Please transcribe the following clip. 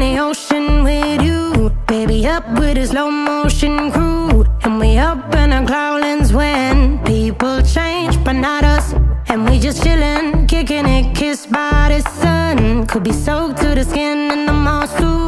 the ocean with you, baby, up with a slow motion crew. And we up in our clouds when people change, but not us. And we just chillin', kicking it, kissed by the sun. Could be soaked to the skin in the moss too.